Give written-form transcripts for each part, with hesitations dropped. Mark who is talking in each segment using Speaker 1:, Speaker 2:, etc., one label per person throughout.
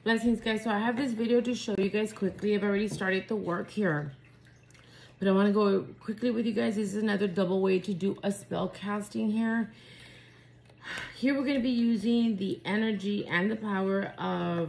Speaker 1: Blessings, guys. So I have this video to show you guys quickly. I've already started the work here, but I want to go quickly with you guys. This is another double way to do a spell casting here. Here we're going to be using the energy and the power of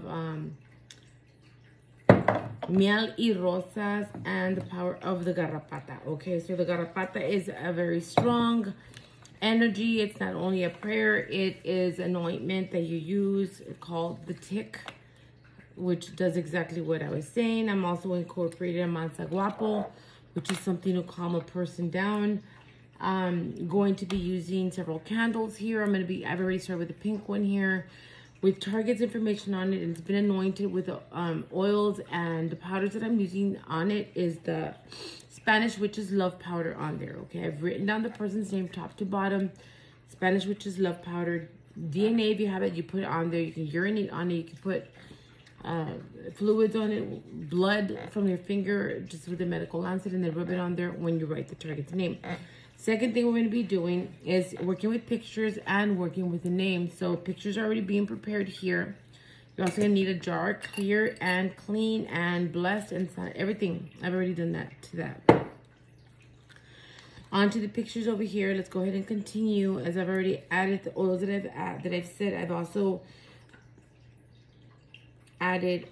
Speaker 1: Miel y Rosas and the power of the Garrapata. Okay, so the Garrapata is a very strong energy. It's not only a prayer, it is an ointment that you use called the tick, which does exactly what I was saying. I'm also incorporating a Mansa Guapo, which is something to calm a person down. I'm going to be using several candles here. I've already started with the pink one here with Target's information on it. And it's been anointed with oils, and the powders that I'm using on it is the Spanish Witch's Love Powder on there. Okay, I've written down the person's name top to bottom. Spanish Witch's Love Powder. DNA, if you have it, you put it on there. You can urinate on it. You can put fluids on it, blood from your finger, just with a medical lancet, and then rub it on there when you write the target's name. Second thing we're going to be doing is working with pictures and working with the name. So pictures are already being prepared here. You're also going to need a jar, clear and clean and blessed and everything. I've already done that to that. On to the pictures over here. Let's go ahead and continue. As I've already added the oils that I've said, I've also added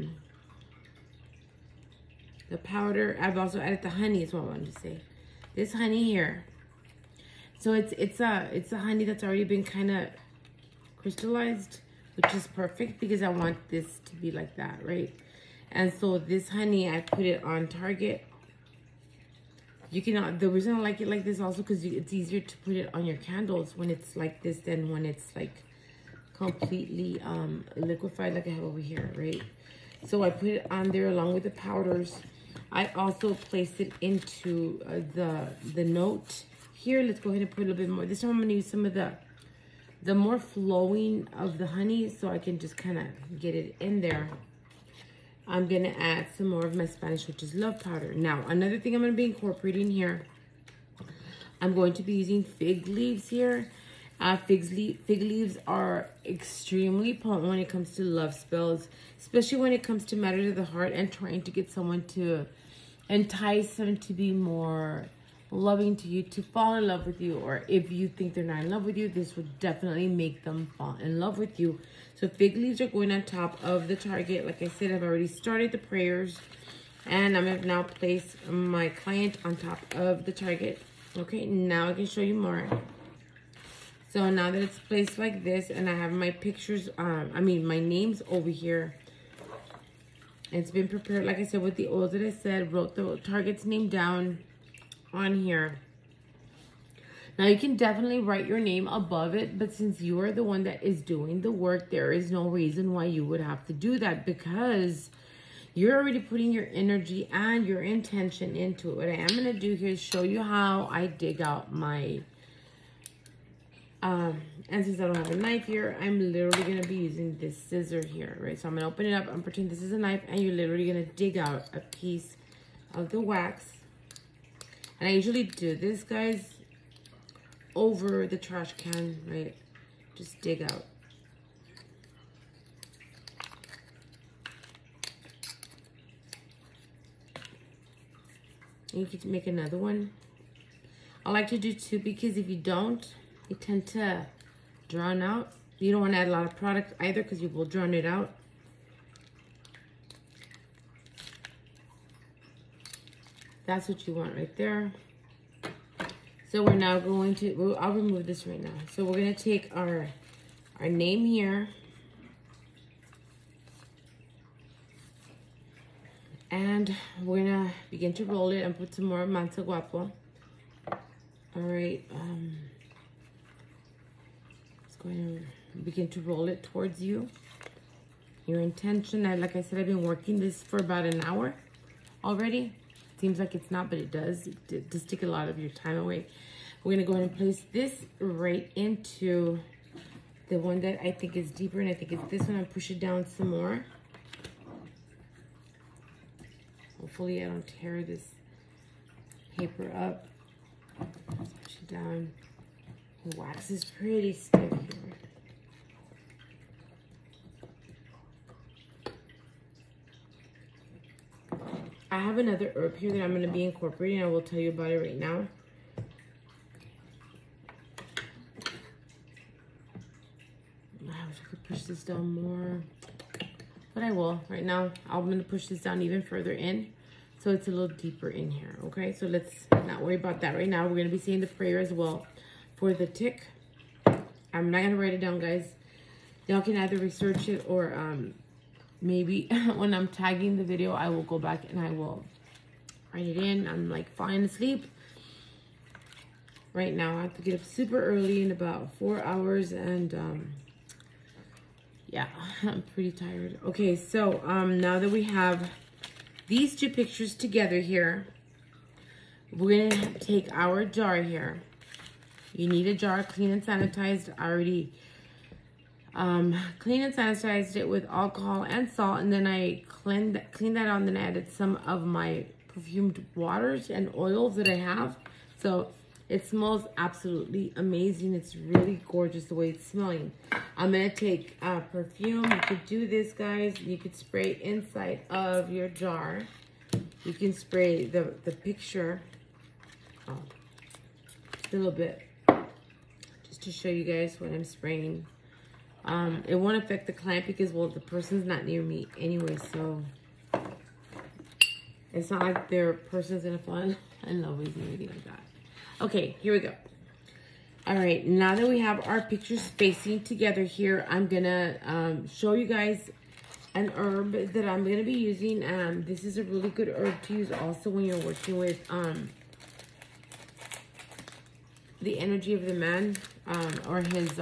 Speaker 1: the powder. I've also added the honey is what I wanted to say. This honey here. So it's a honey that's already been kind of crystallized, which is perfect because I want this to be like that, right? And so this honey, I put it on Target. You can, the reason I like it like this also because it's easier to put it on your candles when it's like this than when it's like completely liquefied like I have over here, right? So I put it on there along with the powders. I also placed it into the note here. Let's go ahead and put a little bit more. This time I'm going to use some of the more flowing of the honey so I can just kind of get it in there. I'm going to add some more of my Spanish Witch's Love Powder. Now, another thing I'm going to be incorporating here, I'm going to be using fig leaves here. Fig leaves are extremely potent when it comes to love spells, especially when it comes to matters of the heart and trying to get someone to entice them to be more loving to you, to fall in love with you, or if you think they're not in love with you, this would definitely make them fall in love with you. So fig leaves are going on top of the target. Like I said, I've already started the prayers, and I'm going to now place my client on top of the target. Okay, now I can show you more. So now that it's placed like this, and I have my pictures, my names over here. It's been prepared, like I said, with the oils that I said, wrote the target's name down on here. Now you can definitely write your name above it, but since you are the one that is doing the work, there is no reason why you would have to do that because you're already putting your energy and your intention into it. What I am going to do here is show you how I dig out my and since I don't have a knife here, I'm literally going to be using this scissor here, right? So I'm going to open it up. I'm pretending this is a knife, and you're literally going to dig out a piece of the wax. And I usually do this, guys, over the trash can, right? Just dig out. And you can make another one. I like to do two because if you don't, you tend to drown out. You don't want to add a lot of product either because you will drown it out. That's what you want right there. So we're now going to, I'll remove this right now. So we're going to take our name here. And we're going to begin to roll it and put some more Mansa Guapo. All right. Going to begin to roll it towards you. Your intention, like I said, I've been working this for about an hour already. Seems like it's not, but it does. It does take a lot of your time away. We're going to go ahead and place this right into the one that I think is deeper, and I think it's this one. I'll push it down some more. Hopefully I don't tear this paper up. Push it down. The wax is pretty stiff here. I have another herb here that I'm going to be incorporating. I will tell you about it right now. I wish I could push this down more, but I will. Right now, I'm going to push this down even further in, so it's a little deeper in here, okay? So let's not worry about that right now. We're going to be saying the prayer as well for the tick. I'm not going to write it down, guys. Y'all can either research it or maybe when I'm tagging the video, I will go back and I will write it in. I'm like falling asleep right now. I have to get up super early in about 4 hours, and yeah, I'm pretty tired. Okay, so now that we have these two pictures together here, we're gonna take our jar here. You need a jar clean and sanitized. I already clean and sanitized it with alcohol and salt, and then I cleaned that out, and then I added some of my perfumed waters and oils that I have. So it smells absolutely amazing. It's really gorgeous the way it's smelling. I'm gonna take perfume. You could do this, guys. You could spray inside of your jar. You can spray the picture a little bit, just to show you guys what I'm spraying. It won't affect the client because, well, the person's not near me anyway, so it's not like their person's gonna fall in love with me or anything like that. Okay, here we go. All right, now that we have our pictures spacing together here, I'm gonna show you guys an herb that I'm gonna be using. This is a really good herb to use also when you're working with the energy of the man, or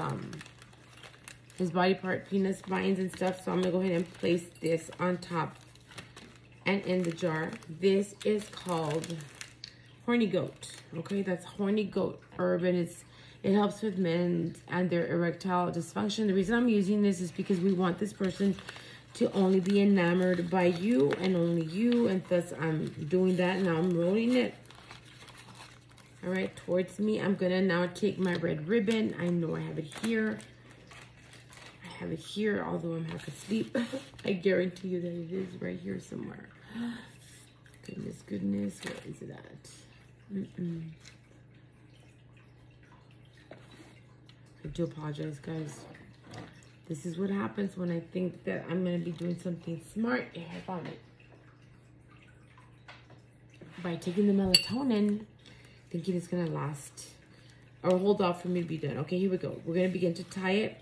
Speaker 1: his body part, penis, spines, and stuff. So I'm gonna go ahead and place this on top and in the jar. This is called horny goat. Okay, that's horny goat herb, and it helps with men and their erectile dysfunction. The reason I'm using this is because we want this person to only be enamored by you and only you, and thus I'm doing that. Now I'm rolling it, all right, towards me. I'm gonna now take my red ribbon. I know I have it here. I have it here, although I'm half asleep. I guarantee you that it is right here somewhere. Goodness, goodness, where is it at? I do apologize, guys. This is what happens when I think that I'm going to be doing something smart. Yeah, I found it. By taking the melatonin, thinking it's going to last or hold off for me to be done. Okay, here we go. We're going to begin to tie it.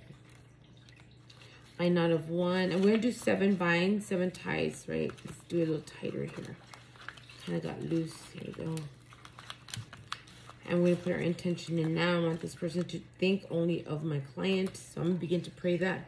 Speaker 1: A knot of 1. And we're going to do 7 binds, 7 ties, right? Let's do it a little tighter here. Kind of got loose. Here we go. And we're going to put our intention in now. I want this person to think only of my client. So I'm going to begin to pray that.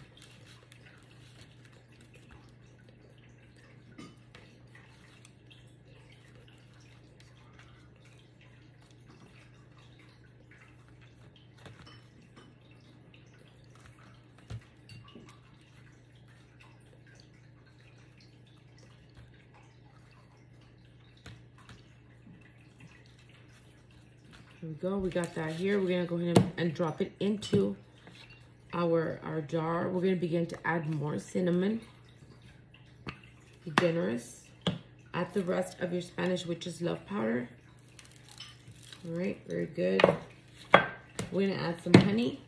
Speaker 1: Here we go. We got that here. We're going to go ahead and drop it into our jar. We're going to begin to add more cinnamon. Be generous. Add the rest of your Spanish witch's love powder. All right, very good. We're going to add some honey.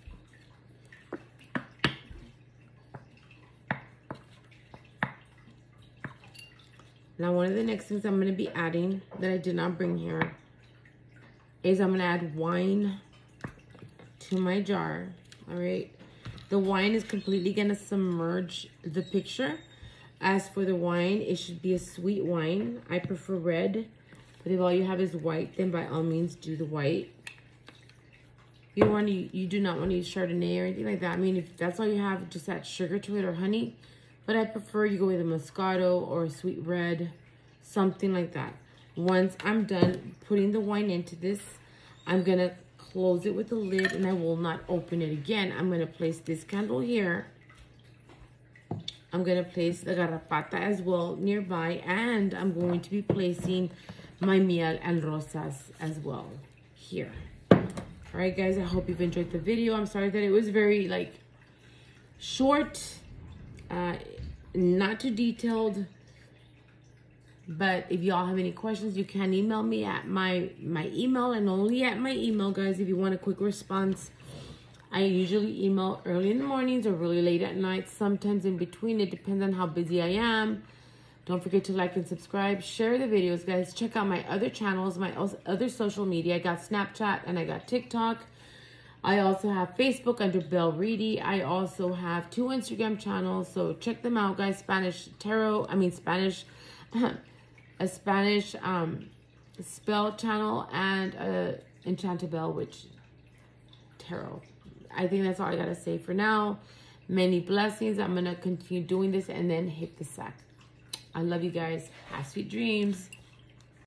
Speaker 1: Now, one of the next things I'm going to be adding that I did not bring here is I'm going to add wine to my jar. All right. The wine is completely going to submerge the picture. As for the wine, it should be a sweet wine. I prefer red, but if all you have is white, then by all means do the white. You do not want to use Chardonnay or anything like that. I mean, if that's all you have, just add sugar to it or honey. But I prefer you go with a Moscato or a sweet red, something like that. Once I'm done putting the wine into this, I'm going to close it with the lid, and I will not open it again. I'm going to place this candle here. I'm going to place the garrapata as well nearby, and I'm going to be placing my miel and rosas as well here. All right, guys, I hope you've enjoyed the video. I'm sorry that it was very, like, short, not too detailed, But if y'all have any questions, you can email me at my email, and only at my email, guys, if you want a quick response. I usually email early in the mornings or really late at night, sometimes in between. It depends on how busy I am. Don't forget to like and subscribe. Share the videos, guys. Check out my other channels, my other social media. I got Snapchat and I got TikTok. I also have Facebook under Belle Reedy. I also have 2 Instagram channels, so check them out, guys. Spanish a Spanish spell channel, and Enchantable, which tarot. I think that's all I gotta say for now. Many blessings. I'm gonna continue doing this and then hit the sack. I love you guys. Have sweet dreams.